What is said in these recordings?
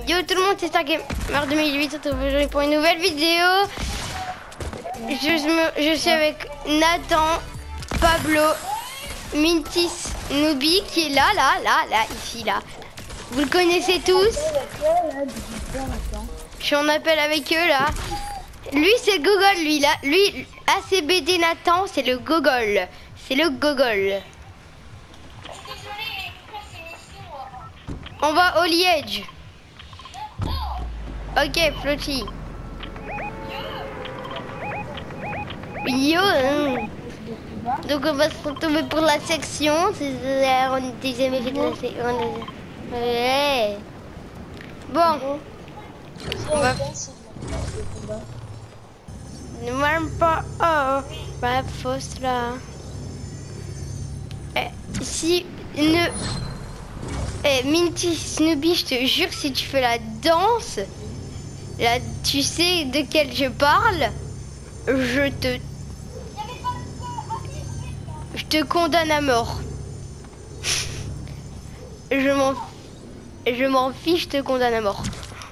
Yo tout le monde, c'est Stargamer 2008, on se retrouve aujourd'hui pour une nouvelle vidéo. Je suis avec Nathan, Pablo, Mintis, Nubi qui est là, ici, là. Vous le connaissez tous. Je suis en appel avec eux là. Lui c'est le gogol, lui là. Lui, ACBD Nathan, c'est le gogol. C'est le gogol. On va au Liège. Ok, Flotti. Yo. Donc on va se retrouver pour la section. On n'était jamais fait de la section. Ouais. Bon. On va... Ne m'aime pas. Oh. Ma fausse là. Si ne... Minty, Snoopy, je te jure, si tu fais la danse, là, tu sais de quelle je parle, je te condamne à mort. Je m'en fiche, je te condamne à mort.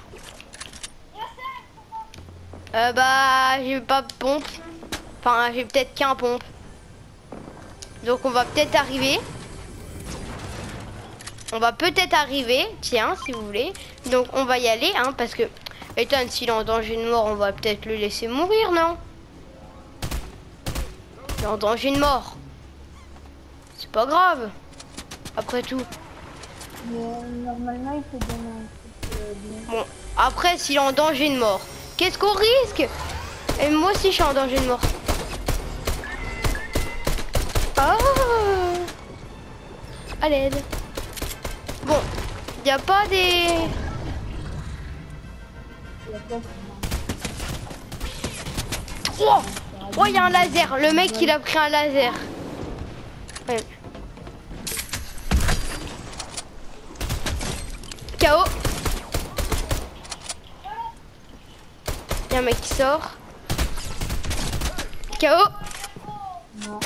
Bah, j'ai pas de pompe. Enfin, j'ai peut-être qu'un pompe. Donc, on va peut-être arriver. On va peut-être arriver, tiens, si vous voulez. Donc, on va y aller, hein, parce que, étant s'il est en danger de mort, on va peut-être le laisser mourir, non? Il est en danger de mort. C'est pas grave, après tout. Normalement, il faut donner un truc bien. Bon, après, s'il est en danger de mort, qu'est-ce qu'on risque? Et moi aussi, je suis en danger de mort. Oh! À l'aide. Bon, il n'y a pas des... Oh! Oh, il y a un laser. Le mec, il a pris un laser. Ouais. KO. Il y a un mec qui sort. KO. Non.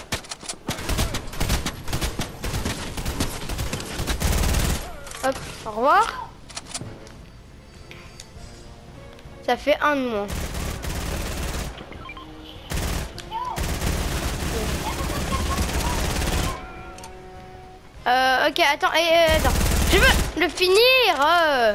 Hop, au revoir. Ça fait un de moins. Ok, attends, attends. Je veux le finir.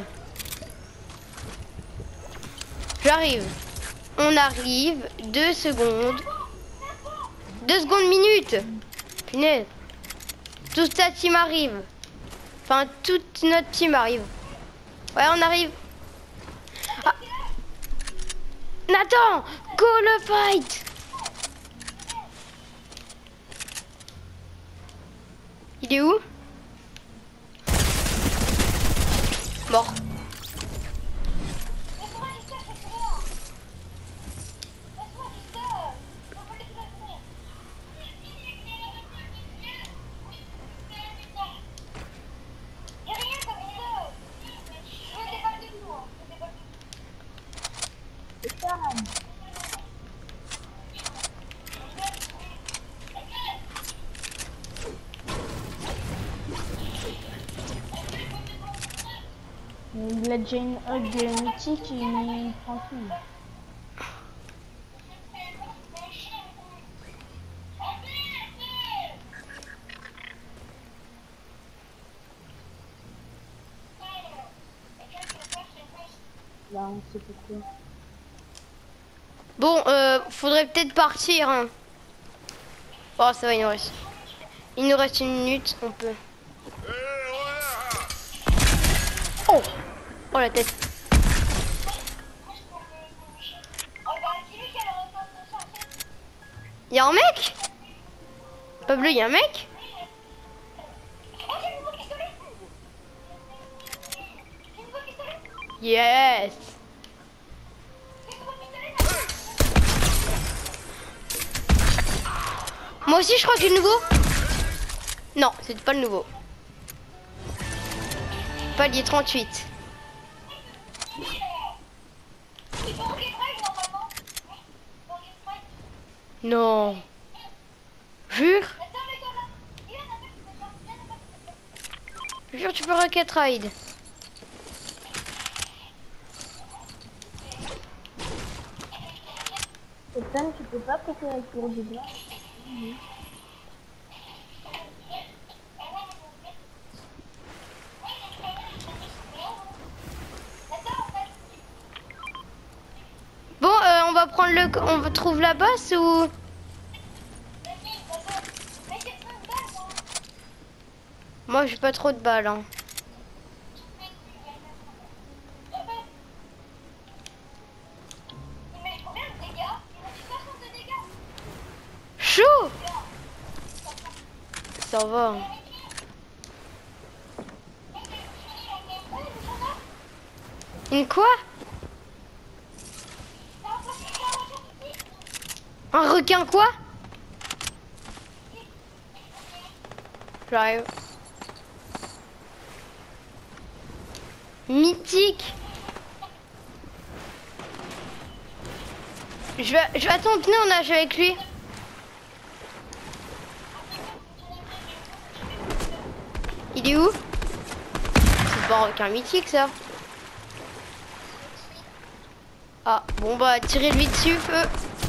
J'arrive. On arrive. 2 secondes. 2 secondes minutes. Punaise. Toute ta team arrive. Enfin, toute notre team arrive. Ouais, on arrive. Ah. Nathan, go le fight. Il est où? Mort. Il a déjà une hug mythique et il prend tout. Là, on sait pourquoi. Bon, faudrait peut-être partir. Hein. Oh, ça va, il nous reste 1 minute, on peut. Oh, oh la tête. Il y a un mec? Pablo, il y a un mec? Yes. Moi aussi, je crois que j'ai le nouveau. Non, c'est pas le nouveau. Palier 38. Non. Jure? Jure, tu peux Rocket Ride. Ethan, tu peux pas péter la tour du blanc. Bon, on va prendre on trouve la bosse ou... Moi, j'ai pas trop de balles, hein. Chaud. Ça va. Une quoi? Un requin quoi? J'arrive. Mythique. Je vais attendre que on nage avec lui. Il est où? C'est pas un requin mythique ça. Ah bon bah tirez-lui dessus feu.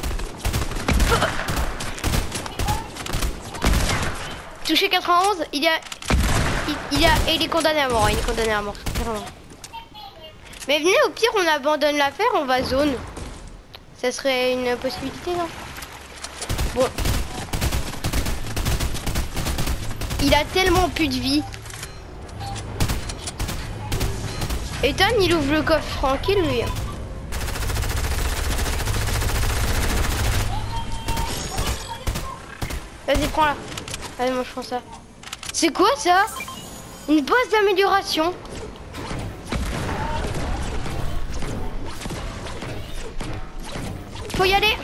Touché 91, il est condamné à mort, il est condamné à mort. Mais venez, au pire on abandonne l'affaire, on va zone. Ça serait une possibilité, non? Bon. Il a tellement plus de vie. Ethan, il ouvre le coffre tranquille, lui. Vas-y, prends-la. Allez, moi je prends ça. C'est quoi ça? Une bosse d'amélioration. Faut y aller.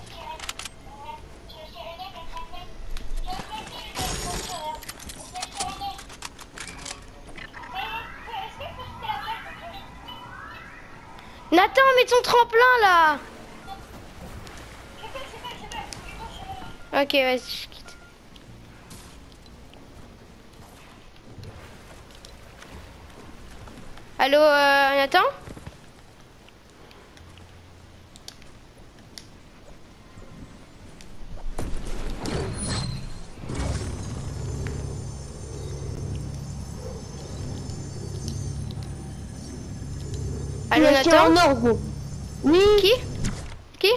Nathan, mets ton tremplin là. Ok, vas-y, je quitte. Allô, Nathan? Allô, Nathan? En or, gros. Oui. Qui?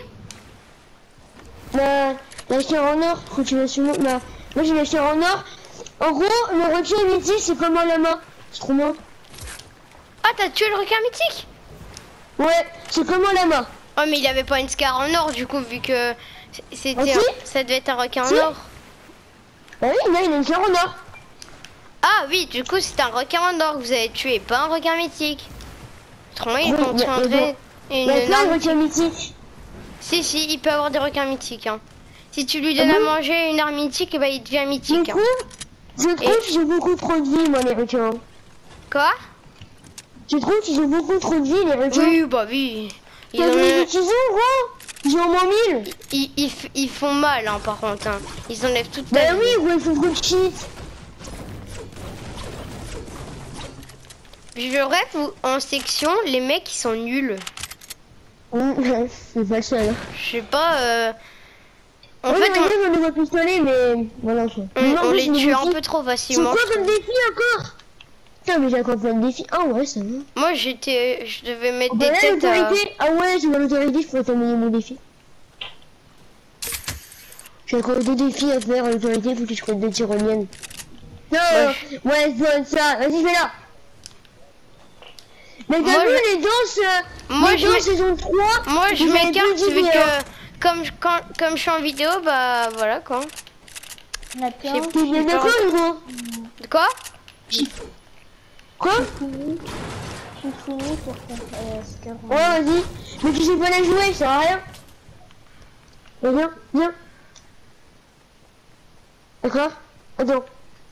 La chair en or, quand tu vas sur moi, moi j'ai la chair en or. En gros, le requin mythique, c'est comme un lama. C'est trop bien. Ah, t'as tué le requin mythique? Ouais, c'est comme un lama. Oh, mais il avait pas une scar en or, du coup, vu que c'était ça devait être un requin en or. Bah oui, là, il a une chair en or. Ah oui, du coup, c'est un requin en or que vous avez tué, pas un requin mythique. Autrement, il contiendrait une un requin mythique. Si, il peut avoir des requins mythiques. Hein. Si tu lui donnes à manger une arme mythique, bah, il devient mythique. Du coup, je trouve qu'ils ont beaucoup trop de vie, moi, les requins. Quoi? Je trouve qu'ils ont beaucoup trop de vie, les requins. Oui, bah oui. Ils ont gros. Ils ont au moins 1000. Ils font mal, hein, par contre. Hein. Ils enlèvent toute ta vie. Bah oui, gros, ils font trop de shit. Je rêve en section, les mecs, ils sont nuls. C'est pas seul. Je sais pas... En fait, on les voit pistolet, mais voilà. On les tue un peu trop facilement. C'est quoi comme défi encore? Putain, mais j'ai encore plein de défis. Ah ouais, ça va. Moi, je devais mettre des têtes Ah ouais, j'ai mon autorité, je pourrais terminer mon défi. J'ai encore 2 défis à faire à l'autorité, faut que je prenne 2 tyroliennes. Non, ouais, ça, vas-y, fais-la. Mais t'as vu les danses saison 3? Moi, je m'écarte vu que comme je suis en vidéo, bah voilà quoi. D'accord. T'es bien d'accord, Hugo? De quoi? Quoi? J'ai fini pour faire ouais, vas-y. Mais tu sais pas la jouer, ça sert à rien. Viens. D'accord? Attends.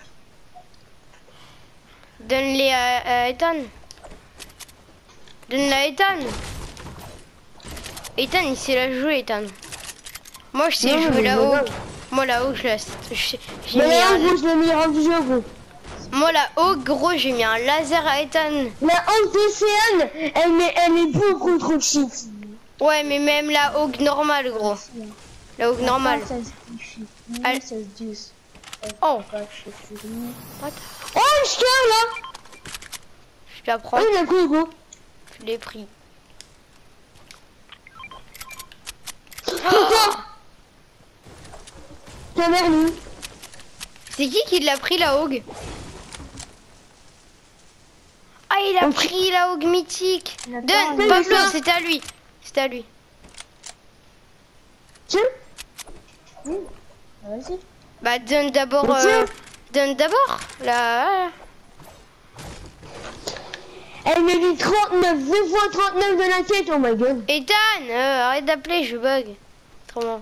Donne-les à Ethan. Donne-la à Ethan. Ethan, il sait la jouer, Ethan. Moi, je sais jouer là-haut. Moi, là-haut, j'ai mis un... Moi, là-haut, gros, j'ai mis un laser à Ethan. La honte d'Océane, elle est beaucoup trop cheat. Ouais, mais même la Hog normale, gros. La Hog normale. Elle- Oh. What? Oh, le chien là. Je la prends. Oh, il a quoi, gros? Je l'ai pris. Putain. Ta mère, nous. C'est qui l'a pris, la Hog? Ah, il a pris la Hog mythique. Donne, mais Pablo, ça- c'était à lui. C'était à lui. Tiens. Vas-y. Bah, donne d'abord... Mais tiens. Donne d'abord la... Elle m'a dit 39, 2 fois 39 de la tête, oh my god. Ethan, arrête d'appeler, je bug. Autrement.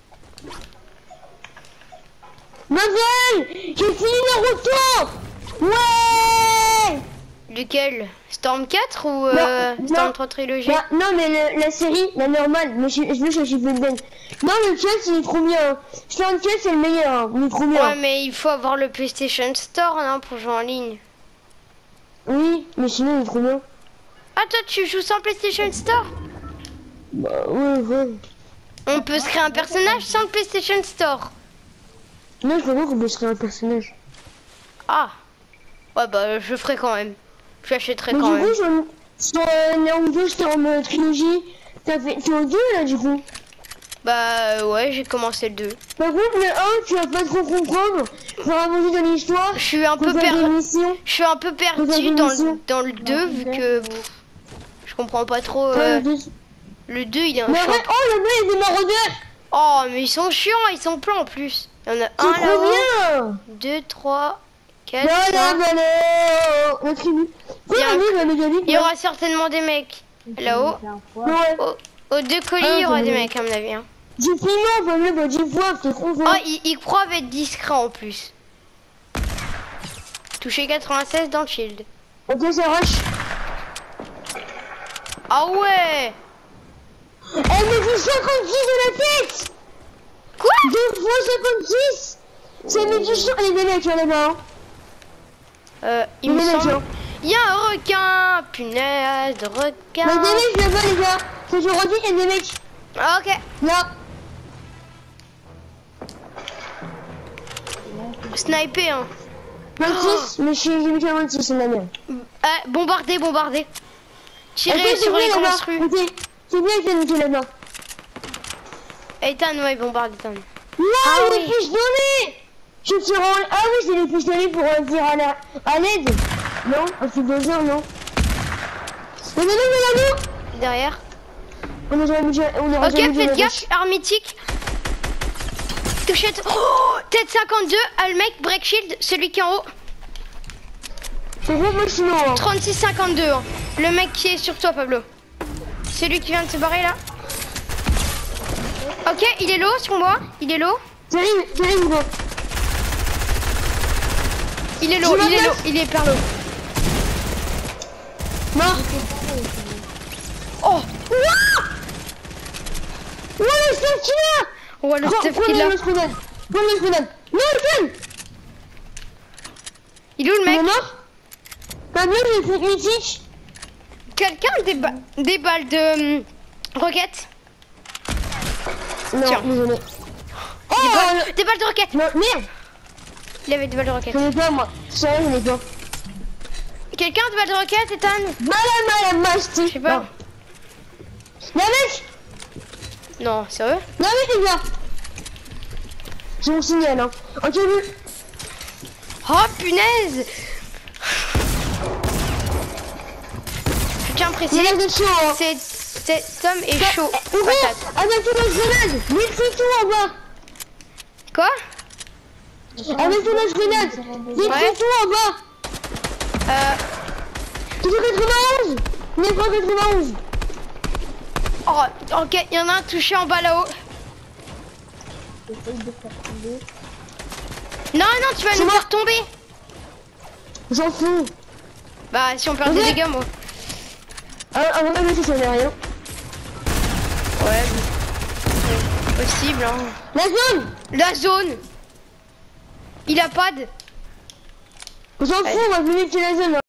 Ma gueule, j'ai fini Naruto. Ouais. Lequel? Storm 4 ou Non, Storm non. 3 trilogie? Bah, non, mais la série, la normale, mais je veux chercher Shippuden. Non, le chat, il est trop bien. Storm 4, c'est le meilleur, hein. Il est trop bien. Ouais, mais il faut avoir le PlayStation Store, non, pour jouer en ligne. Oui, mais sinon, il est trop bien. Ah, toi, tu joues sans PlayStation Store? Bah, ouais. On peut se créer un personnage sans le PlayStation Store. Non, je crois pas qu'on peut se créer un personnage. Ah. Ouais, bah, je ferai quand même. Je l'achèterai Mais quand du même. coup, sur Naruto Storm trilogie, t'as fait au 2 là, du coup. Bah, ouais, j'ai commencé le 2. Par contre, le 1, tu vas pas trop comprendre. Faut avancer dans l'histoire. Je suis un peu Faut faire des perdu. missions. Je suis un peu perdu dans le 2 vu que je comprends pas trop. Le 2 il est un Mais champ. arrête, oh, le mec, il est maraudeur. Oh mais ils sont chiants, ils sont pleins en plus. Il y en a C'est un trop là-haut, bien. 2, 3, 4, Là, 5. la tribu. Il y a un- la mégalithe, Il y là. aura certainement des mecs. Là-haut, Ouais. aux 2 colis, il y Ah, aura des ouais. mecs à mon avis. Hein. J'ai fini, on peut me le 10 fois, c'est trop Oh, fort. il croit être discret en plus. Touché 96 dans le shield. Ok, ça rush. Ah ouais. Elle me dit 56 de la tête. Quoi? 2 fois 56. Ça me dit chiant. Il y a des mecs là-bas. Il me des mecs, semble... hein. Il y a un requin. Punaise de Il y a requin. des mecs là-bas, les gars. Quand je redis, il y a des mecs. Ah, ok. Là. Sniper, hein. 26, mais je suis mis 46, c'est la même. Bombarder. Tirer Ok, sur c'est les bien là-bas. construits. Ok, c'est bien que t'es là-bas. Ethan, ouais, bombarde Ethan. Là, Ah les oui. pistolets. Je tire en... Ah oui, c'est les pistolets pour dire à l'aide. Non, un truc de genre, non. Mais non, mais là, Derrière. on aurait jamais Ok, faites gaffe, arme mythique. Touchette. Oh, tête 52, le mec, break shield, celui qui est en haut. C'est bon, moi, sinon. Hein. 36-52, hein. Le mec qui est sur toi, Pablo. Celui qui vient de se barrer là. Ok, il est low sur moi. Il est low. Terrible, bon. Il est low, Tu il est m'as low, il est hyper low. Mort. Oh, Ouais, le stuff qui là. oh le stuff qu'il a. Prends le scroll. Non, Ethan. Il est où le Il est mec? mort. Pablo, il est critique. Quelqu'un a des balles de roquettes? Non, Tiens. désolé. Oh, Des balles de roquettes. non, merde. Il avait des balles de roquettes. J'en ai pas, moi. Ça, j'en ai pas. Quelqu'un a des balles de roquettes, Ethan? Madame, Masti. Je sais pas. Non, mec. Non, sérieux? Non, mais les gars. J'ai mon signal, hein. Ok, vu. Oh punaise! Je tiens à préciser, Il est chaud, hein. cet homme est chaud. Ouvre. Patate. Avec la grenade. Détruis tout en bas. Quoi? Avec la grenade. Détruis Ouais. tout en bas. Tu fais 91. On est pas 91. Oh, ok, il y en a un touché en bas là-haut. Non, tu vas C'est nous moi. faire tomber. J'en fous. Bah, si on perd des Ok. dégâts, moi. Ah, mon avis, ça fait rien. Ouais, possible, hein. La zone. La zone. Il a pas de... On s'en fout, on va venir de la zone.